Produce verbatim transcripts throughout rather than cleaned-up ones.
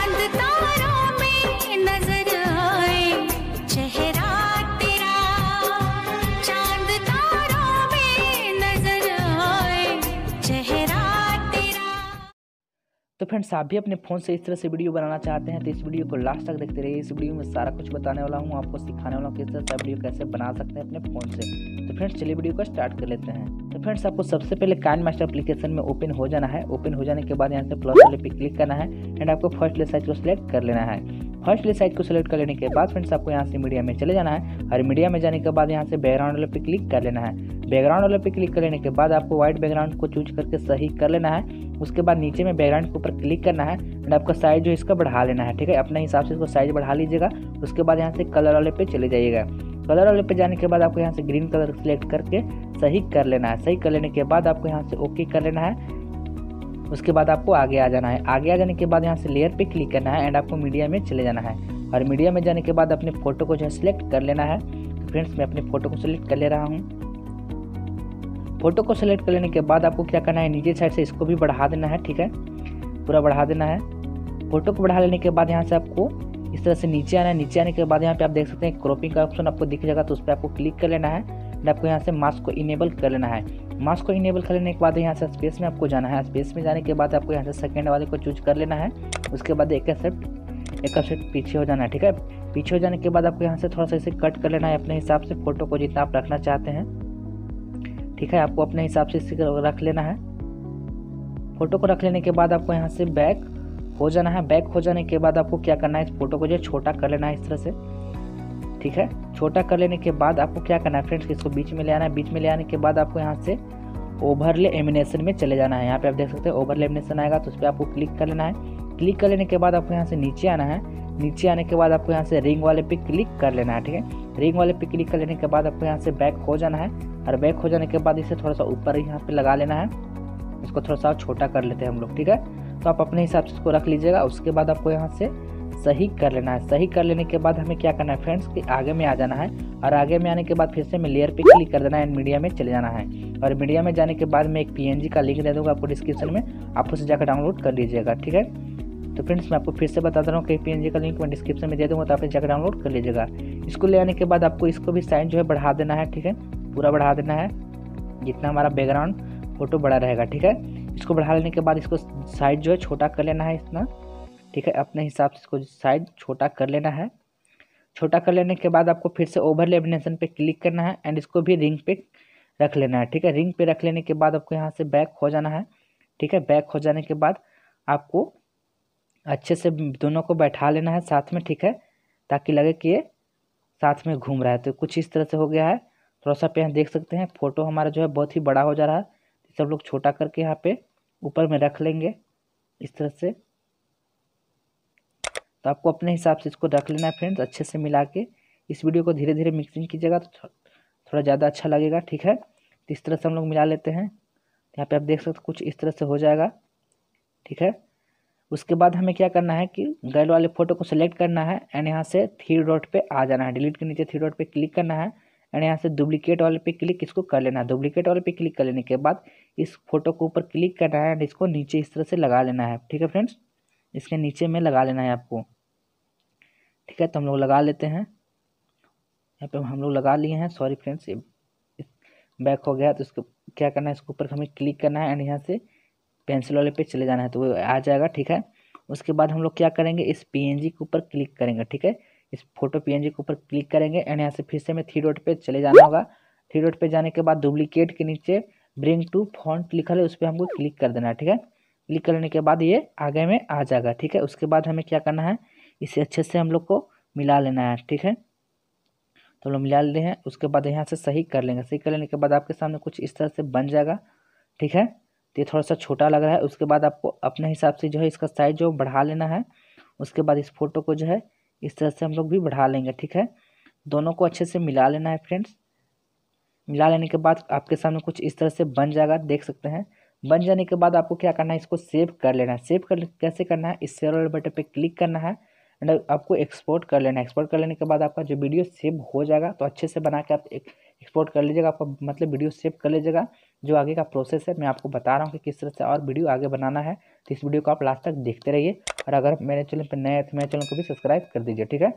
चांद तारों में नजर आए चेहरा तेरा, चांद तारों में नजर आए चेहरा तेरा। तो फ्रेंड्स, आप भी अपने फ़ोन से इस तरह से वीडियो बनाना चाहते हैं तो इस वीडियो को लास्ट तक देखते रहिए। इस वीडियो में सारा कुछ बताने वाला हूँ, आपको सिखाने वाला हूँ किस तरह से वीडियो कैसे बना सकते हैं अपने फ़ोन से। तो फ्रेंड्स, चलिए वीडियो को स्टार्ट कर लेते हैं। तो फ्रेंड्स, आपको सबसे पहले काइनमास्टर एप्लीकेशन में ओपन हो जाना है। ओपन हो जाने के बाद यहाँ से प्लस वाले पे क्लिक करना है एंड आपको फर्स्ट वाले साइज को सिलेक्ट कर लेना है। फर्स्ट वाले साइज को सिलेक्ट कर लेने के बाद फ्रेंड्स, आपको यहाँ से मीडिया में चले जाना है और मीडिया में जाने के बाद यहाँ से बैकग्राउंड वाले पे क्लिक कर लेना है। बैकग्राउंड वाले पे क्लिक कर लेने के बाद आपको व्हाइट बैकग्राउंड को चूज करके सही कर लेना है। उसके बाद नीचे में बैकग्राउंड के ऊपर क्लिक करना है एंड आपका साइज जो इसका बढ़ा लेना है। ठीक है, अपने हिसाब से इसको साइज बढ़ा लीजिएगा। उसके बाद यहाँ से कलर वाले पे चले जाइएगा। कलर वाले पे जाने के बाद आपको यहाँ से ग्रीन कलर सिलेक्ट करके सही कर लेना है। सही कर लेने के बाद आपको यहाँ से ओके कर लेना है। उसके बाद आपको आगे आ जाना है। आगे आ जाने के बाद यहाँ से लेयर पे क्लिक करना है एंड आपको मीडिया में चले जाना है और मीडिया में जाने के बाद अपने फोटो को जो है सिलेक्ट कर लेना है। तो फ्रेंड्स, मैं अपने फोटो को सिलेक्ट कर ले रहा हूँ। फोटो को सिलेक्ट कर लेने के बाद आपको क्या करना है, नीचे साइड से इसको भी बढ़ा देना है। ठीक है, पूरा बढ़ा देना है। फोटो को बढ़ा लेने के बाद यहाँ से आपको इस तरह से नीचे आना है। नीचे आने के बाद यहाँ पे आप देख सकते हैं क्रॉपिंग का ऑप्शन आपको दिख जाएगा, तो उस पर आपको क्लिक कर लेना है एंड आपको यहाँ से मास्क को इनेबल कर लेना है। मास्क को इनेबल कर लेने के बाद यहाँ से स्पेस में आपको जाना है। स्पेस में जाने के बाद आपको यहाँ से सेकंड वाले को चूज कर लेना है। उसके बाद एक सेट एक सेट पीछे हो जाना है। ठीक है, पीछे हो जाने के बाद आपको यहाँ से थोड़ा सा इसे कट कर लेना है अपने हिसाब से, फोटो को जितना आप रखना चाहते हैं। ठीक है, आपको अपने हिसाब से इसे रख लेना है। फोटो को रख लेने के बाद आपको यहाँ से बैक हो जाना है। बैक हो जाने के बाद आपको क्या करना है, इस फोटो को जो छोटा कर लेना है इस तरह से। ठीक है, छोटा कर लेने के बाद आपको क्या करना है फ्रेंड्स, इसको बीच में ले आना है। बीच में ले आने के बाद आपको यहाँ से ओवरले एमिनेशन में चले जाना है। यहाँ पे आप देख सकते हैं ओवरले एमिनेशन आएगा, तो उस पर आपको क्लिक कर लेना है। क्लिक कर लेने के बाद आपको यहाँ से नीचे आना है। नीचे आने के बाद आपको यहाँ से रिंग वाले पे क्लिक कर लेना है। ठीक है, रिंग वाले पे क्लिक कर लेने के बाद आपको यहाँ से बैक हो जाना है और बैक हो जाने के बाद इसे थोड़ा सा ऊपर यहाँ पे लगा लेना है। इसको थोड़ा सा छोटा कर लेते हैं हम लोग। ठीक है, तो आप अपने हिसाब से इसको रख लीजिएगा। उसके बाद आपको यहाँ से सही कर लेना है। सही कर लेने के बाद हमें क्या करना है फ्रेंड्स कि आगे में आ जाना है और आगे में आने के बाद फिर से मैं लेयर पे क्लिक कर देना है एंड मीडिया में चले जाना है। और मीडिया में जाने के बाद मैं एक पीएनजी का लिंक दे दूँगा आपको डिस्क्रिप्शन में, आप उसे जाकर डाउनलोड कर लीजिएगा। ठीक है, तो फ्रेंड्स, मैं आपको फिर से बता दे रहा हूँ कि पीएनजी का लिंक मैं डिस्क्रिप्शन में दे दूँगा, तो आप जाकर डाउनलोड कर लीजिएगा। इसको ले आने के बाद आपको इसको भी साइज जो है बढ़ा देना है। ठीक है, पूरा बढ़ा देना है जितना हमारा बैकग्राउंड फोटो बड़ा रहेगा। ठीक है, इसको बढ़ा लेने के बाद इसको साइज जो है छोटा कर लेना है इतना। ठीक है, अपने हिसाब से इसको साइज छोटा कर लेना है। छोटा कर लेने के बाद आपको फिर से ओवरले एमिनेशन पे क्लिक करना है एंड इसको भी रिंग पे रख लेना है। ठीक है, रिंग पे रख लेने के बाद आपको यहाँ से बैक हो जाना है। ठीक है, बैक हो जाने के बाद आपको अच्छे से दोनों को बैठा लेना है साथ में। ठीक है, ताकि लगे कि ये साथ में घूम रहा है। तो कुछ इस तरह से हो गया है। थोड़ा सा पे यहाँ देख सकते हैं फोटो हमारा जो है बहुत ही बड़ा हो जा रहा है। सब लोग छोटा करके यहाँ पे ऊपर में रख लेंगे इस तरह से। तो आपको अपने हिसाब से इसको रख लेना है फ्रेंड्स, अच्छे से मिला के। इस वीडियो को धीरे धीरे मिक्सिंग कीजिएगा तो थोड़ा ज़्यादा अच्छा लगेगा। ठीक है, तो इस तरह से हम लोग मिला लेते हैं। यहाँ पे आप देख सकते कुछ इस तरह से हो जाएगा। ठीक है, उसके बाद हमें क्या करना है कि गर्ल वाले फोटो को सिलेक्ट करना है एंड यहाँ से थ्री डॉट पे आ जाना है। डिलीट के नीचे थ्री डॉट पे क्लिक करना है एंड यहाँ से डुप्लीकेट वाले पे क्लिक इसको कर लेना है। डुप्लीकेट वाले पे क्लिक कर लेने के बाद इस फोटो को ऊपर क्लिक करना है एंड इसको नीचे इस तरह से लगा लेना है। ठीक है फ्रेंड्स, इसके नीचे में लगा लेना है आपको। ठीक है, तो हम लोग लगा लेते हैं। यहाँ पे हम लोग लगा लिए हैं। सॉरी फ्रेंड्स, ये बैक हो गया। तो इसको क्या करना है, इसके ऊपर हमें क्लिक करना है एंड यहाँ से पेंसिल वाले पे चले जाना है, तो वो आ जाएगा। ठीक है, उसके बाद हम लोग क्या करेंगे, इस पीएनजी के ऊपर क्लिक करेंगे। ठीक है, इस फोटो पीएनजी के ऊपर क्लिक करेंगे एंड यहाँ से फिर से हमें थ्री डॉट पे चले जाना होगा। थ्री डॉट पे जाने के बाद डुप्लीकेट के नीचे ब्रिंग टू फॉन्ट लिखा है, उस पर हमको क्लिक कर देना है। ठीक है, क्लिक करने के बाद ये आगे में आ जाएगा। ठीक है, उसके बाद हमें क्या करना है, इसे अच्छे से हम लोग को मिला लेना है। ठीक है, तो हम लोग मिला लेते हैं। उसके बाद यहाँ से सही कर लेंगे। सही कर लेने के बाद आपके सामने कुछ इस तरह से बन जाएगा। ठीक है, तो ये थोड़ा सा छोटा लग रहा है। उसके बाद आपको अपने हिसाब से जो है इसका साइज जो बढ़ा लेना है। उसके बाद इस फोटो को जो है इस तरह से हम लोग भी बढ़ा लेंगे। ठीक है, दोनों को अच्छे से मिला लेना है फ्रेंड्स। मिला लेने के बाद आपके सामने कुछ इस तरह से बन जाएगा, देख सकते हैं। बन जाने के बाद आपको क्या करना है, इसको सेव कर लेना है। सेव कर कैसे करना है, इस शेयर वाले बटन पे क्लिक करना है एंड आपको एक्सपोर्ट कर लेना है। एक्सपोर्ट कर लेने के बाद आपका जो वीडियो सेव हो जाएगा, तो अच्छे से बना के आप एक्सपोर्ट कर लीजिएगा। आपका मतलब वीडियो सेव कर लीजिएगा। जो आगे का प्रोसेस है मैं आपको बता रहा हूँ कि किस तरह से और वीडियो आगे बनाना है। तो इस वीडियो को आप लास्ट तक देखते रहिए, और अगर मेरे चैनल पर नए हैं तो मेरे चैनल को भी सब्सक्राइब कर दीजिए, ठीक है।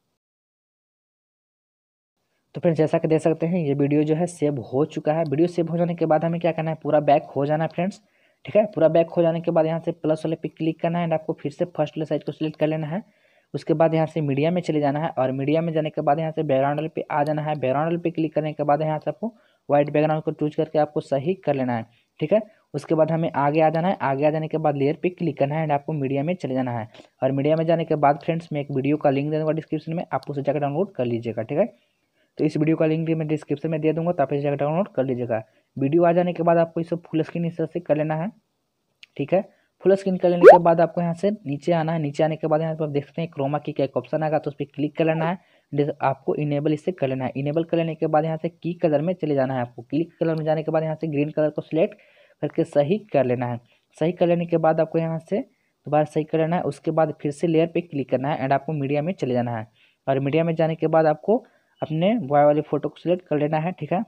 तो फ्रेंड्स जैसा कि देख सकते हैं ये वीडियो जो है सेव हो चुका है। वीडियो सेव हो जाने के बाद हमें क्या करना है, पूरा बैक हो जाना है फ्रेंड्स, ठीक है। पूरा बैक हो जाने के बाद यहाँ से प्लस वाले पे क्लिक करना है एंड आपको फिर से फर्स्ट वाले साइज को सिलेक्ट कर लेना है। उसके बाद यहाँ से मीडिया में चले जाना है, और मीडिया में जाने के बाद यहाँ से बैकग्राउंड वाले पे आ जाना है। बैकग्राउंड वाले पे क्लिक करने के बाद यहाँ से आपको व्हाइट बैकग्राउंड को चूज करके आपको सही कर लेना है, ठीक है। उसके बाद हमें आगे आ जाना है। आगे आ जाने के बाद लेयर पे क्लिक करना है एंड आपको मीडिया में चले जाना है। और मीडिया में जाने के बाद फ्रेंड्स मैं एक वीडियो का लिंक दे दूँगा डिस्क्रिप्शन में, आप उसे जाकर डाउनलोड कर लीजिएगा, ठीक है। तो इस वीडियो का लिंक भी मैं डिस्क्रिप्शन में दे दूंगा, तो आप इसे जाकर डाउनलोड कर लीजिएगा। वीडियो आ जाने के बाद आपको इसे फुल स्क्रीन इस तरह से कर लेना है, ठीक है। फुल स्क्रीन कर लेने के बाद आपको यहाँ से नीचे आना है। नीचे आने के बाद यहाँ पर आप देख सकते हैं क्रोमा की का एक ऑप्शन आएगा, तो उस पर क्लिक कर लेना है। आपको इनेबल इससे कर लेना है। इनेबल कर लेने के बाद यहाँ से की कलर में चले जाना है। आपको क्लिक कलर में जाने के बाद यहाँ से ग्रीन कलर को सिलेक्ट करके सही कर लेना है। सही कर लेने के बाद आपको यहाँ से दोबारा सही कर लेना है। उसके बाद फिर से लेयर पे क्लिक करना है एंड आपको मीडिया में चले जाना है। और मीडिया में जाने के बाद आपको अपने बॉय वाले फोटो को सिलेक्ट कर लेना है, ठीक है।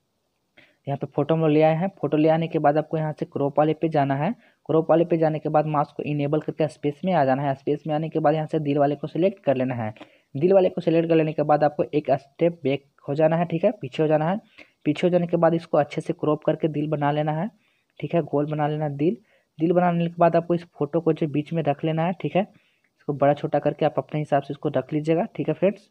यहाँ पे फोटो हम लोग ले आए हैं। फोटो ले आने के बाद आपको यहाँ से क्रॉप वाले पे जाना है। क्रॉप वाले पे जाने के बाद मास्क को इनेबल करके स्पेस में आ जाना है। स्पेस में आने के बाद यहाँ से दिल वाले को सिलेक्ट कर लेना है। दिल वाले को सिलेक्ट कर लेने के बाद आपको एक स्टेप बैक हो जाना है, ठीक है, पीछे हो जाना है। पीछे हो जाने के बाद इसको अच्छे से क्रॉप करके दिल बना लेना है, ठीक है, गोल बना लेना है दिल। दिल बनाने के बाद आपको इस फोटो को जो बीच में रख लेना है, ठीक है। इसको बड़ा छोटा करके आप अपने हिसाब से इसको रख लीजिएगा, ठीक है फ्रेंड्स।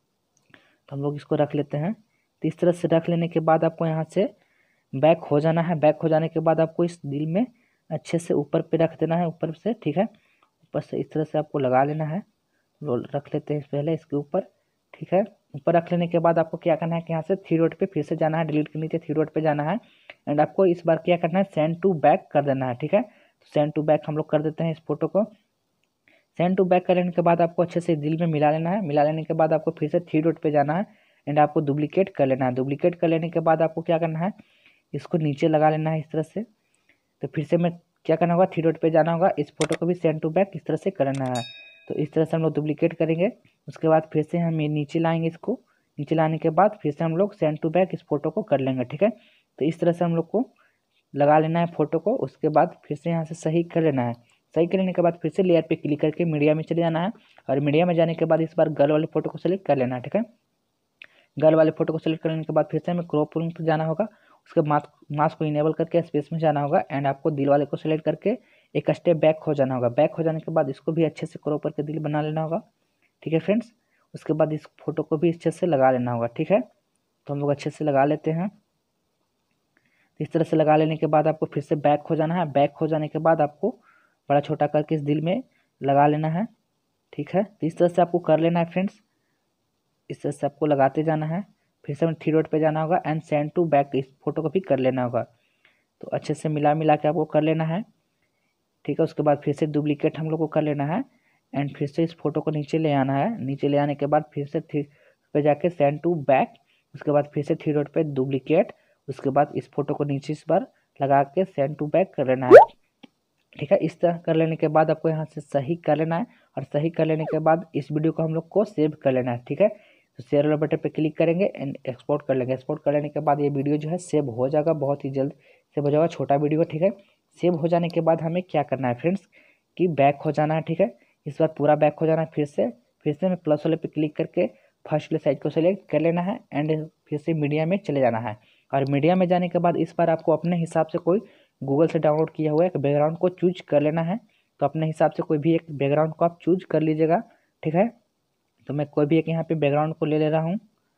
तो हम लोग इसको रख लेते हैं। तो इस तरह से रख लेने के बाद आपको यहाँ से बैक हो जाना है। बैक हो जाने के बाद आपको इस दिल में अच्छे से ऊपर पे रख देना है, ऊपर से, ठीक है। ऊपर से इस तरह से आपको लगा लेना है। रोल रख लेते हैं पहले इसके ऊपर, ठीक है। ऊपर रख लेने के बाद आपको क्या करना है कि यहाँ से थ्री डॉट पे फिर से जाना है। डिलीट के नीचे थ्री डॉट पे जाना है एंड आपको इस बार क्या करना है, सेंड टू बैक कर देना है, ठीक है। तो सेंड टू बैक हम लोग कर देते हैं इस फोटो को। सेंड टू बैक करने के बाद आपको अच्छे से दिल में मिला लेना है। मिला लेने के बाद आपको फिर से थ्री डॉट पे जाना है एंड आपको डुप्लीकेट कर लेना है। डुप्लीकेट कर लेने के बाद आपको क्या करना है, इसको नीचे लगा लेना है इस तरह से। तो फिर से मैं क्या करना होगा, थ्री डॉट पे जाना होगा। इस फोटो को भी सेंड टू बैक इस तरह से करना है। तो इस तरह से हम लोग डुप्लीकेट करेंगे। उसके बाद फिर से हम ये नीचे लाएंगे इसको। नीचे लाने के बाद फिर से हम लोग सेंड टू बैक इस फोटो को कर लेंगे, ठीक है। तो इस तरह से हम लोग को लगा लेना है फोटो को। उसके बाद फिर से यहाँ से सही कर लेना है। सही करने के बाद फिर से लेयर पे क्लिक करके मीडिया में चले जाना है। और मीडिया में जाने के बाद इस बार गर्ल वाले फोटो को सिलेक्ट कर लेना है, ठीक है। गर्ल वाले फोटो को सिलेक्ट करने के बाद फिर से हमें क्रॉप लिंक पे जाना होगा। उसके मास्क मास्क को इनेबल करके स्पेस में जाना होगा एंड आपको दिल वाले को सिलेक्ट करके एक स्टेप बैक हो जाना होगा। बैक हो जाने के बाद इसको भी अच्छे से क्रॉप करके दिल बना लेना होगा, ठीक है फ्रेंड्स। उसके बाद इस फोटो को भी अच्छे से लगा लेना होगा, ठीक है। तो हम लोग अच्छे से लगा लेते हैं। इस तरह से लगा लेने के बाद आपको फिर से बैक हो जाना है। बैक हो जाने के बाद आपको बड़ा छोटा करके इस दिल में लगा लेना है, ठीक है। तो इस तरह से आपको कर लेना है फ्रेंड्स। इस तरह से आपको लगाते जाना है। फिर से हमें थ्री डॉट पे जाना होगा एंड सेंड टू बैक इस फोटो को भी कर लेना होगा। तो अच्छे से मिला मिला के आपको कर लेना है, ठीक है। उसके बाद फिर से डुप्लीकेट हम लोग को कर लेना है एंड फिर से इस फोटो को नीचे ले आना है। नीचे ले आने के बाद फिर से थ्री पे जाके सेंड टू बैक। उसके बाद फिर से थ्री डॉट पे डुप्लीकेट। उसके बाद इस फोटो को नीचे इस बार लगा के सेंड टू बैक कर लेना है, ठीक है। इस तरह कर लेने के बाद आपको यहाँ से सही कर लेना है। और सही कर लेने के बाद इस वीडियो को हम लोग को सेव कर लेना है, ठीक है। तो शेयर वाले बटन पे क्लिक करेंगे एंड एक्सपोर्ट कर लेंगे। एक्सपोर्ट कर लेने के बाद ये वीडियो जो है सेव हो जाएगा, बहुत ही जल्द सेव हो जाएगा। छोटा वीडियो, ठीक है। सेव हो जाने के बाद हमें क्या करना है फ्रेंड्स कि बैक हो जाना है, ठीक है। इस बार पूरा बैक हो जाना है। फिर से फिर से हमें प्लस वाले पे क्लिक करके फर्स्ट वाले साइज को सिलेक्ट कर लेना है एंड फिर से मीडिया में चले जाना है। और मीडिया में जाने के बाद इस बार आपको अपने हिसाब से कोई गूगल से डाउनलोड किया हुआ एक बैकग्राउंड को चूज कर लेना है। तो अपने हिसाब से कोई भी एक बैकग्राउंड को आप चूज कर लीजिएगा, ठीक है। तो मैं कोई भी एक यहाँ पे बैकग्राउंड को ले ले रहा हूँ।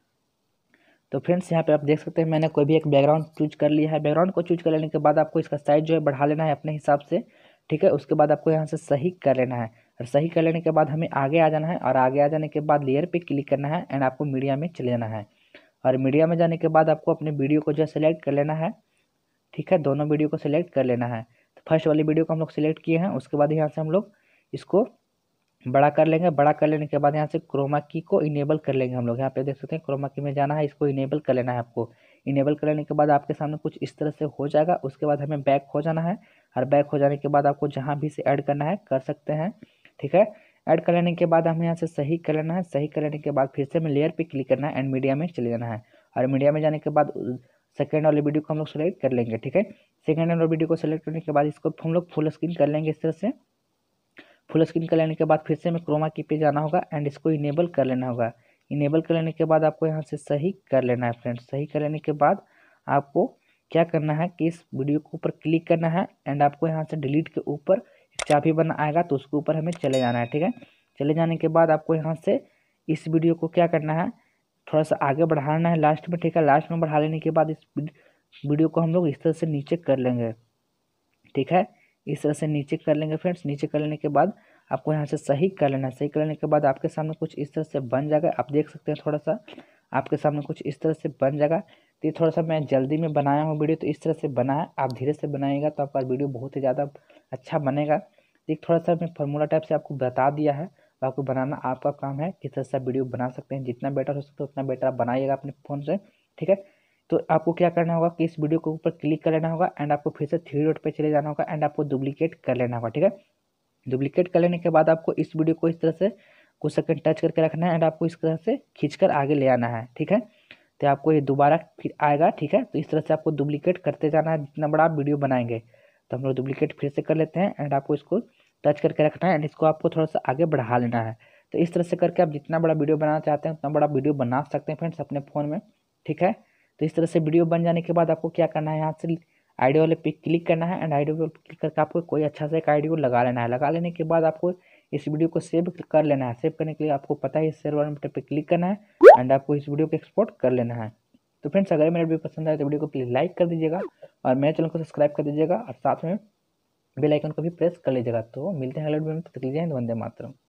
तो फ्रेंड्स यहाँ पे आप देख सकते हैं मैंने कोई भी एक बैकग्राउंड चूज कर लिया है। बैकग्राउंड को चूज कर लेने के बाद आपको इसका साइज जो है बढ़ा लेना है अपने हिसाब से, ठीक है। उसके बाद आपको यहाँ से सही कर लेना है। और सही कर लेने के बाद हमें आगे आ जाना है। और आगे आ जाने के बाद लेयर पे क्लिक करना है एंड आपको मीडिया में चले जाना है। और मीडिया में जाने के बाद आपको अपने वीडियो को जो है सिलेक्ट कर लेना है, ठीक है। दोनों वीडियो को सिलेक्ट कर लेना है। तो फर्स्ट वाली वीडियो को हम लोग सिलेक्ट किए हैं। उसके बाद यहाँ से हम लोग इसको बड़ा कर लेंगे। बड़ा कर लेने के बाद यहाँ से क्रोमा की को इनेबल कर लेंगे हम लोग। यहाँ पे देख सकते हैं क्रोमा की में जाना है, इसको इनेबल कर लेना है आपको। इनेबल कर लेने के बाद आपके सामने कुछ इस तरह से हो जाएगा। उसके बाद हमें बैक हो जाना है। और बैक हो जाने के बाद आपको जहाँ भी से ऐड करना है कर सकते हैं, ठीक है। ऐड कर लेने के बाद हमें यहाँ से सही कर लेना है। सही कर लेने के बाद फिर से हमें लेयर पे क्लिक करना है एंड मीडिया में चले जाना है। और मीडिया में जाने के बाद सेकेंड वाले वीडियो को हम लोग सेलेक्ट कर लेंगे। ठीक है, सेकेंड वाले वीडियो को सेलेक्ट करने के बाद इसको हम लोग फुल स्क्रीन कर लेंगे। इस तरह से फुल स्क्रीन कर लेने के बाद फिर से हमें क्रोमा की पे जाना होगा एंड इसको इनेबल कर लेना होगा। इनेबल कर लेने के बाद आपको यहाँ से सही कर लेना है फ्रेंड्स। सही कर लेने के बाद आपको क्या करना है कि इस वीडियो के ऊपर क्लिक करना है एंड आपको यहाँ से डिलीट के ऊपर एक चाबी बना आएगा तो उसके ऊपर हमें चले जाना है। ठीक है, चले जाने के बाद आपको यहाँ से इस वीडियो को क्या करना है, थोड़ा सा आगे बढ़ाना है लास्ट में। ठीक है, लास्ट में बढ़ा लेने के बाद इस वीडियो को हम लोग इस तरह से नीचे कर लेंगे। ठीक है, इस तरह से नीचे कर लेंगे फ्रेंड्स। नीचे कर लेने के बाद आपको यहाँ से सही कर लेना है। सही कर लेने के बाद आपके सामने कुछ इस तरह से बन जाएगा। आप देख सकते हैं थोड़ा सा आपके सामने कुछ इस तरह से बन जाएगा। तो ये थोड़ा सा मैं जल्दी में बनाया हूँ वीडियो, तो इस तरह से बना है। आप धीरे से बनाइएगा तो आपका वीडियो बहुत ही ज़्यादा अच्छा बनेगा। एक थोड़ा सा मैं फार्मूला टाइप से आपको बता दिया है, तो आपको बनाना आपका काम है। किस तरह से वीडियो बना सकते हैं, जितना बेटर हो सकता है उतना बेटर आप बनाइएगा अपने फ़ोन से। ठीक है, तो आपको क्या करना होगा कि इस वीडियो के ऊपर क्लिक कर लेना होगा एंड आपको फिर से थ्री डॉट पे चले जाना होगा एंड आपको डुप्लीकेट कर लेना होगा। ठीक है, डुप्लीकेट कर लेने के बाद आपको इस वीडियो को इस तरह से कुछ सेकंड टच करके रखना है एंड आपको इस तरह से खींचकर आगे ले आना है। ठीक है, तो आपको ये दोबारा फिर आएगा। ठीक है, तो इस तरह से आपको डुप्लीकेट करते जाना है जितना बड़ा आप वीडियो बनाएंगे। तो हम लोग डुप्लीकेट फिर से कर लेते हैं एंड आपको इसको टच करके रखना है एंड इसको आपको थोड़ा सा आगे बढ़ा लेना है। तो इस तरह से करके आप जितना बड़ा वीडियो बनाना चाहते हैं उतना बड़ा वीडियो बना सकते हैं फ्रेंड्स अपने फ़ोन में। ठीक है, तो इस तरह से वीडियो बन जाने के बाद आपको क्या करना है, यहाँ से आइडियो वाले पे क्लिक करना है एंड आइडियो पे क्लिक करके आपको कोई अच्छा सा एक आइडियो लगा लेना है। लगा लेने के बाद आपको इस वीडियो को सेव कर लेना है। सेव करने के लिए आपको पता है शेयर वाले बटन पे क्लिक करना है एंड आपको इस वीडियो को एक्सपोर्ट कर लेना है। तो फ्रेंड्स अगर मेरा वीडियो पसंद आए तो वीडियो को प्लीज़ लाइक कर दीजिएगा और मेरे चैनल को सब्सक्राइब कर दीजिएगा और साथ में बेल आइकन को भी प्रेस कर लीजिएगा। तो मिलते हैं अगले वीडियो में, तब तक के लिए जय हिंद, वंदे मातरम।